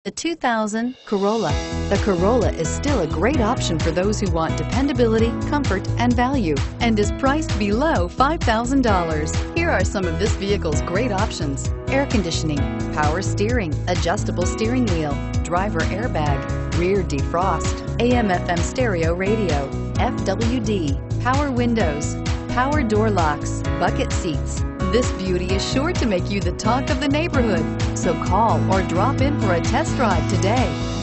The 2000 Corolla. The Corolla is still a great option for those who want dependability, comfort, and value, and is priced below $5,000. Here are some of this vehicle's great options: air conditioning, power steering, adjustable steering wheel, driver airbag, rear defrost, AM/FM stereo radio, FWD, power windows, power door locks, bucket seats. This beauty is sure to make you the talk of the neighborhood. So call or drop in for a test drive today.